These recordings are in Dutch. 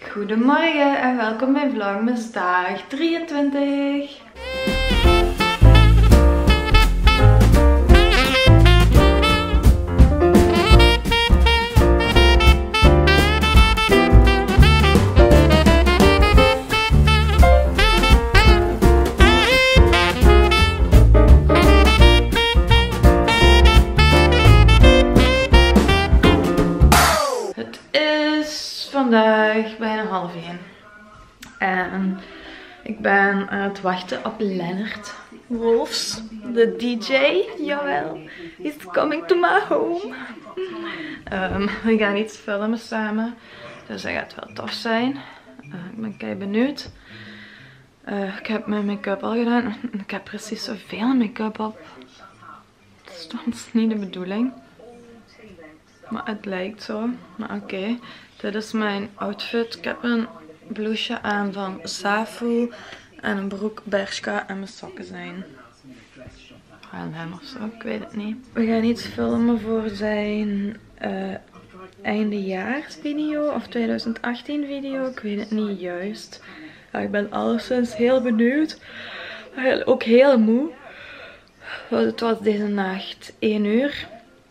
Goedemorgen en welkom bij Vlogmas dag 23. Vandaag bijna 12:30 en ik ben aan het wachten op Lennart Wolfs, de DJ. Jawel, he's coming to my home. We gaan iets filmen samen, dus dat gaat wel tof zijn. Ik ben kei benieuwd. Ik heb mijn make-up al gedaan. Ik heb precies zoveel make-up op. Dat is soms niet de bedoeling, maar het lijkt zo. Maar oké. Dit is mijn outfit. Ik heb een blouseje aan van Safu en een broek Bershka en mijn sokken zijn H&M of zo, ik weet het niet. We gaan iets filmen voor zijn eindejaarsvideo of 2018 video, ik weet het niet juist. Ja, ik ben alleszins heel benieuwd, maar ook heel moe. Het was deze nacht 1 uur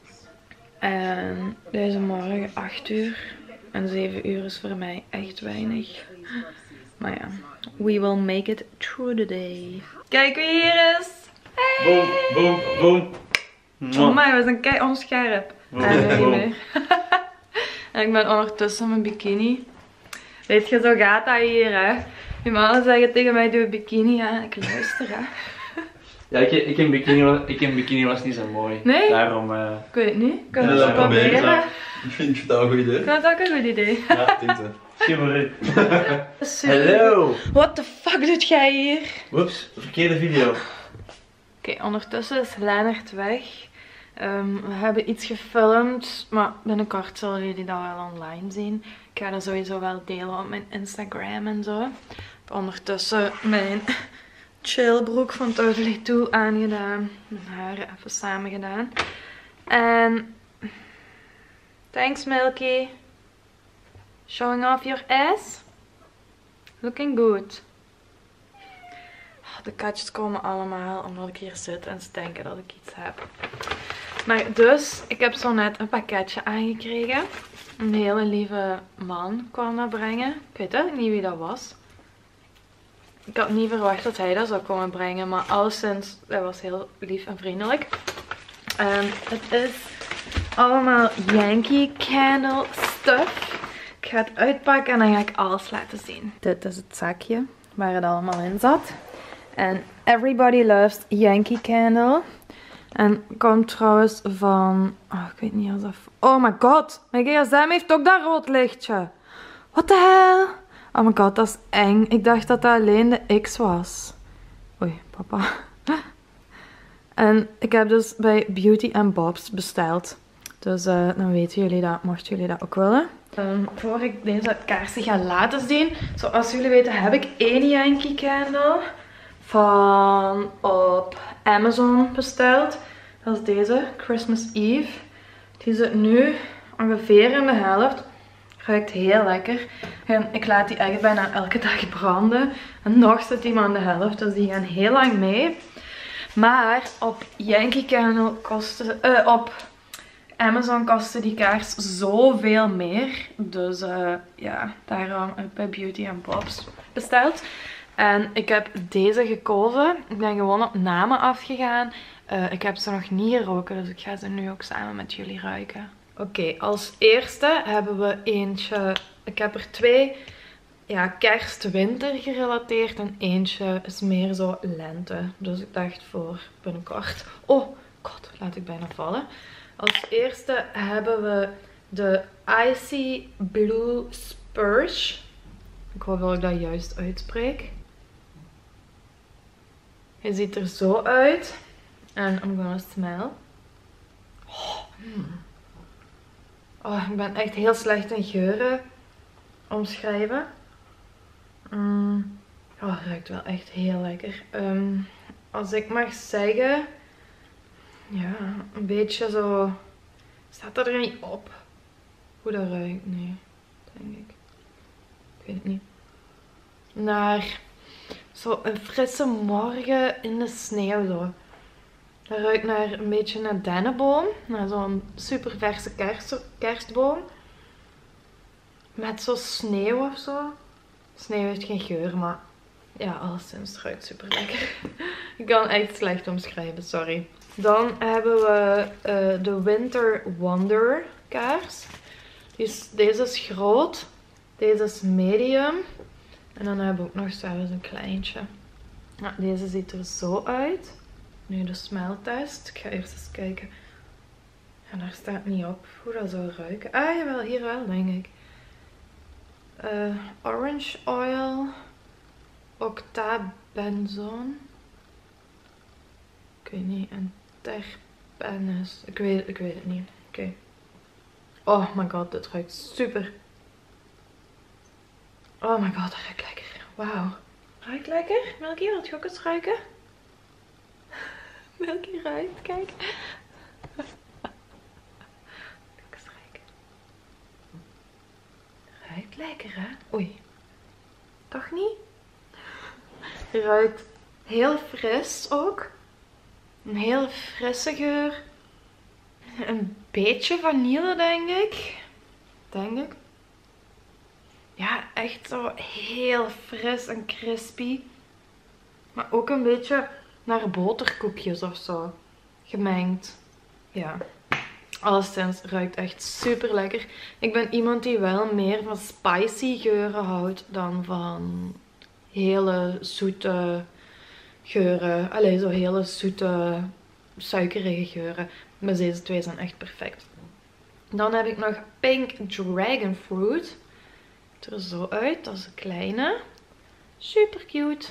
en deze morgen 8 uur. En 7 uur is voor mij echt weinig. Maar ja, we will make it through the day. Kijk wie hier is! Hey! Boom, boom, boom. Oh my, we zijn kei onscherp. En niet meer. En ik ben ondertussen mijn bikini. Weet je, zo gaat dat hier, hè. Je mannen zeggen tegen mij, doe een bikini. Ja, ik luister, hè. Ja, ik in bikini was niet zo mooi. Nee? Daarom... Ik weet het niet. Kunnen we we dat dat proberen? proberen? Ik vind het wel een goed idee. Ik vind het ook een goed idee. Ja, ik denk het. Schimmerie. Hallo! What the fuck doet jij hier? Whoops, verkeerde video. Oké, ondertussen is Lennart weg. We hebben iets gefilmd, maar binnenkort zullen jullie dat wel online zien. Ik ga dat sowieso wel delen op mijn Instagram en zo. Ik heb ondertussen mijn chillbroek van Totally Two aangedaan. Mijn haren even samen gedaan. En... Thanks Milky. Showing off your ass. Looking good. De katjes komen allemaal omdat ik hier zit en ze denken dat ik iets heb. Maar dus, ik heb zo net een pakketje aangekregen. Een hele lieve man kwam dat brengen. Ik weet eigenlijk niet wie dat was. Ik had niet verwacht dat hij dat zou komen brengen, maar alleszins, hij was heel lief en vriendelijk. En het is allemaal Yankee Candle stuff. Ik ga het uitpakken en dan ga ik alles laten zien. Dit is het zakje waar het allemaal in zat. En Everybody Loves Yankee Candle. En komt trouwens van... Oh, ik weet niet als dat... Oh my god! Mijn gsm heeft ook dat rood lichtje. What the hell? Oh my god, dat is eng. Ik dacht dat dat alleen de X was. Oei, papa. En ik heb dus bij Beauty & Bob's besteld. Dus dan weten jullie dat, mochten jullie dat ook willen. Voor ik deze kaarsen ga laten zien. Zoals jullie weten heb ik 1 Yankee Candle van op Amazon besteld. Dat is deze, Christmas Eve. Die zit nu ongeveer in de helft. Ruikt heel lekker. En ik laat die echt bijna elke dag branden. En nog zit die maar aan de helft, dus die gaan heel lang mee. Maar op Yankee Candle kostte, op Amazon kostte die kaars zoveel meer. Dus ja, daarom heb ik bij Beauty & Bob's besteld. En ik heb deze gekozen. Ik ben gewoon op namen afgegaan. Ik heb ze nog niet geroken, dus ik ga ze nu ook samen met jullie ruiken. Oké, als eerste hebben we eentje. Ik heb er 2 ja, kerst-winter gerelateerd en eentje is meer zo lente. Dus ik dacht voor binnenkort. Oh god, laat ik bijna vallen. Als eerste hebben we de Icy Blue Spurge. Ik hoop dat ik dat juist uitspreek. Hij ziet er zo uit. En I'm gonna smell. Oh, ik ben echt heel slecht in geuren omschrijven. Oh, het ruikt wel echt heel lekker. Als ik mag zeggen, ja, een beetje zo. Staat er niet op hoe dat ruikt? Nee, denk ik. Ik weet het niet. Naar zo een frisse morgen in de sneeuw zo. Dat ruikt naar een beetje naar dennenboom. Naar zo'n super verse kerstboom. Met zo sneeuw of zo. Sneeuw heeft geen geur, maar ja, alleszins het ruikt super lekker. Ik kan echt slecht omschrijven, sorry. Dan hebben we de Winter Wonder kaars. Deze is groot. Deze is medium. En dan hebben we ook nog zelfs een kleintje. Ja, deze ziet er zo uit. Nu de smeltest. Ik ga eerst eens kijken. En daar staat niet op hoe dat zou ruiken. Ah, jawel, hier wel, denk ik. Orange oil. Octabenzone. Ik weet niet. En terpenes. Ik weet het niet. Oké. Oh my god, dit ruikt super. Oh my god, dat ruikt lekker. Wauw. Ruikt lekker? Milky, wilt je ook eens ruiken? Milky ruikt, kijk. Kijk eens ruiken. Ruikt lekker, hè? Oei. Toch niet? Ruikt heel fris ook. Een heel frisse geur. Een beetje vanille, denk ik. Ja, echt zo heel fris en crispy. Maar ook een beetje naar boterkoekjes of zo. Gemengd. Ja. Alleszins ruikt echt super lekker. Ik ben iemand die wel meer van spicy geuren houdt dan van hele zoete geuren. Allee, zo hele zoete, suikerige geuren. Maar deze twee zijn echt perfect. Dan heb ik nog Pink Dragon Fruit. Ziet er zo uit. Dat is een kleine. Super cute.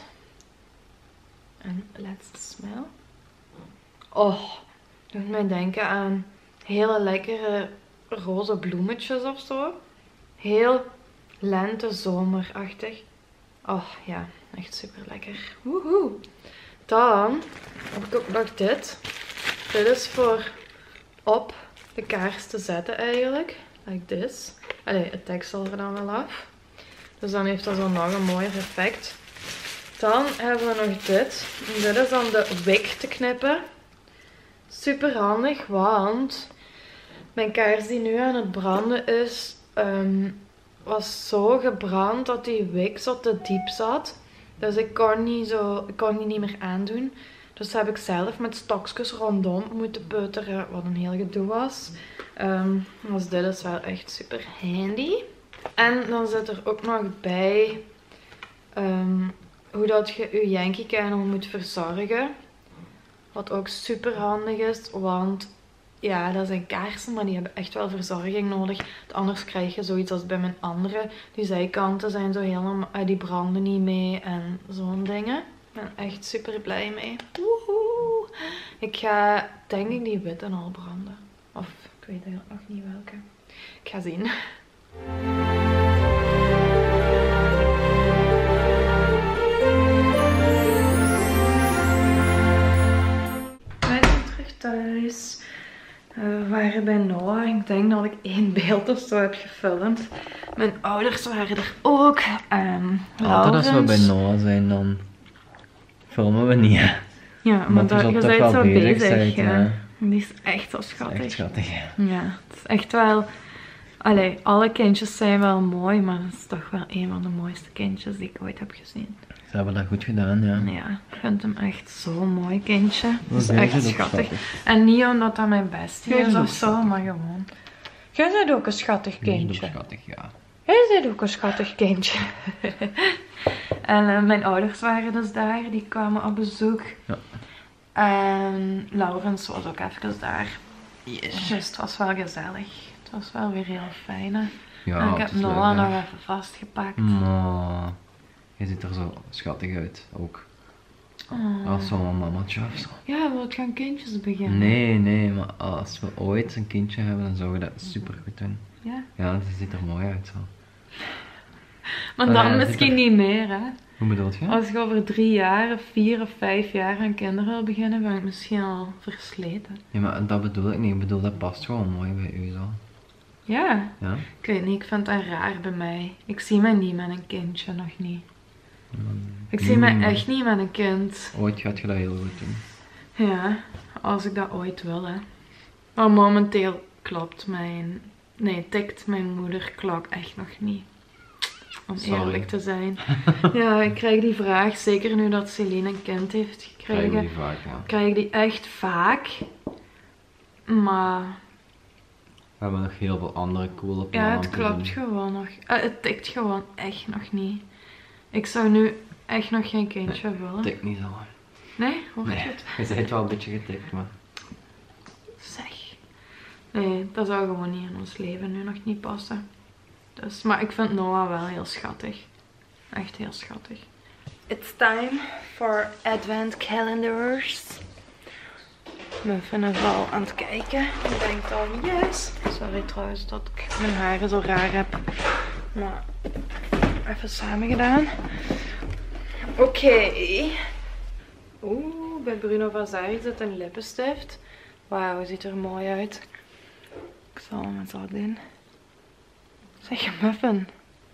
En let's smell. Oh, doet mij denken aan hele lekkere roze bloemetjes of zo. Heel lente-zomerachtig. Oh ja, echt super lekker. Woehoe. Dan heb ik ook nog dit. Dit is voor op de kaars te zetten eigenlijk. Like this. Allee, het deksel er dan wel af. Dus dan heeft dat zo nog een mooier effect. Dan hebben we nog dit. En dit is om de wick te knippen. Super handig, want mijn kaars die nu aan het branden is, was zo gebrand dat die wick zo te diep zat. Dus ik kon die niet meer aandoen. Dus heb ik zelf met stokjes rondom moeten peuteren, wat een heel gedoe was. Dus dit is wel echt super handy. En dan zit er ook nog bij hoe dat je je Yankee Candle moet verzorgen. Wat ook super handig is, want ja, dat zijn kaarsen, maar die hebben echt wel verzorging nodig. Want anders krijg je zoiets als bij mijn andere. Die zijkanten zijn zo helemaal, die branden niet mee en zo'n dingen. Ik ben echt super blij mee. Woehoe! Ik ga denk ik die witte al branden. Of ik weet eigenlijk nog niet welke. Ik ga zien. Thuis. We waren bij Noah. Ik denk dat ik 1 beeld of zo heb gefilmd. Mijn ouders waren er ook. Altijd als we bij Noah zijn, dan filmen we niet. Hè? Ja, maar je bent zo bezig. Ja. Die is echt zo schattig. Echt schattig. Ja, het is echt wel... Allee, alle kindjes zijn wel mooi, maar dat is toch wel een van de mooiste kindjes die ik ooit heb gezien. Ze hebben dat goed gedaan, ja. Ja, ik vind hem echt zo'n mooi kindje. Dat is Jij echt bent ook schattig. En niet omdat dat mijn bestie Jij is bent of ook zo, schattig. maar gewoon. Jij bent ook een schattig Die is kindje. ook schattig, ja. Jij bent ook een schattig kindje. En mijn ouders waren dus daar, die kwamen op bezoek. Ja. En Laurens was ook even daar. Yes. Dus het was wel gezellig. Het was wel weer heel fijn. Hè? Ja, En ik het heb is leuk, Noah hè. nog even vastgepakt. Maar je ziet er zo schattig uit, ook. Oh. Als zo'n mamatje of zo. Ja, wil gaan kindjes beginnen? Nee, maar als we ooit een kindje hebben, dan zouden we dat super goed doen. Ja. Ja, ze ziet er mooi uit zo. Maar Oh, dan ja, misschien ziet er- niet meer, hè? Hoe bedoelt je? Als je over 3 jaar of 4 of 5 jaar aan kinderen wil beginnen, ben ik misschien al versleten. Ja, maar dat bedoel ik niet. Ik bedoel, dat past gewoon mooi bij u zo. Ja. Ja? Ik weet niet, ik vind dat raar bij mij. Ik zie mij niet met een kindje, nog niet. Ik zie mij echt niet met een kind. Ooit gaat je dat heel goed doen. Ja, als ik dat ooit wil, hè. Maar momenteel klopt mijn... Nee, tikt mijn moederklok echt nog niet. Om eerlijk te zijn. Ja, ik krijg die vraag, zeker nu dat Celine een kind heeft gekregen. Krijg je die vaak, ja. Krijg ik die echt vaak. Maar... We hebben nog heel veel andere coole plannen. Ja, het klopt gewoon nog. Het tikt gewoon echt nog niet. Ik zou nu echt nog geen kindje willen. Het tikt niet zo. Nee? Hoort Nee, je het? je bent wel een beetje getikt, maar... Zeg. Nee, dat zou gewoon niet in ons leven nu nog niet passen. Dus, maar ik vind Noah wel heel schattig. Echt heel schattig. It's time for advent calendars. Muffin is al aan het kijken. Ik denk al, yes. Sorry trouwens dat ik mijn haren zo raar heb. Maar even samen gedaan. Oké. Oeh, bij Bruno Vasari zit een lippenstift. Wauw, ziet er mooi uit. Ik zal hem eens wat doen. Zeg je Muffin?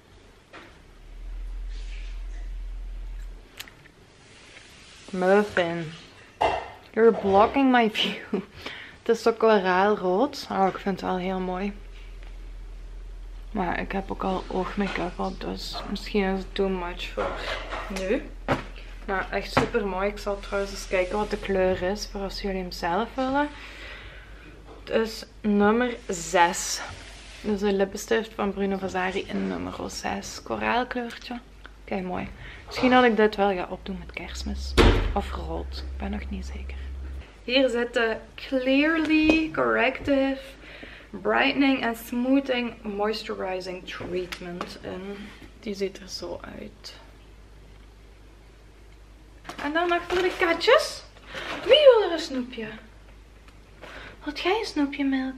Muffin. You're blocking my view. Het is zo koraalrood. Oh, ik vind het wel heel mooi. Maar ik heb ook al oogmake-up op, dus misschien is het too much voor nu. Maar echt super mooi. Ik zal trouwens eens kijken wat de kleur is, voor als jullie hem zelf willen. Het is nummer 6. Dus de lippenstift van Bruno Vasari in nummer 6. Koraalkleurtje. Kijk, mooi. Misschien had ik dit wel gaan opdoen met kerstmis. Of rood. Ik ben nog niet zeker. Hier zit de Clearly Corrective Brightening and Smoothing Moisturizing Treatment in. Die ziet er zo uit. En dan nog voor de katjes. Wie wil er een snoepje? Wilt jij een snoepje, Milk?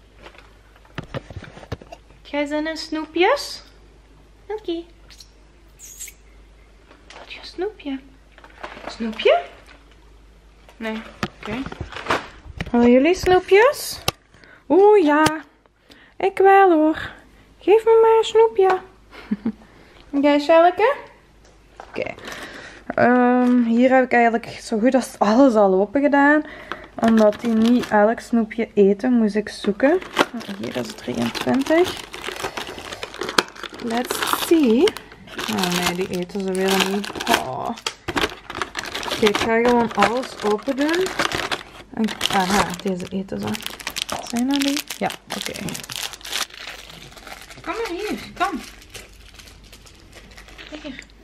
Jij zin in snoepjes? Milky. Wilt je een snoepje? Snoepje? Nee. Oké. Willen jullie snoepjes? Oeh ja. Ik wel hoor. Geef me maar een snoepje. Jij, Shelke? Oké. Hier heb ik eigenlijk zo goed als alles al open gedaan. Omdat die niet elk snoepje eten, moest ik zoeken. Hier is het 23. Let's see. Oh nee, die eten ze weer niet. Oh. Oké, ik ga gewoon alles open doen. Aha, deze eten ze. Zijn dat die? Ja, oké. Kom maar hier, kom. Kijk hier.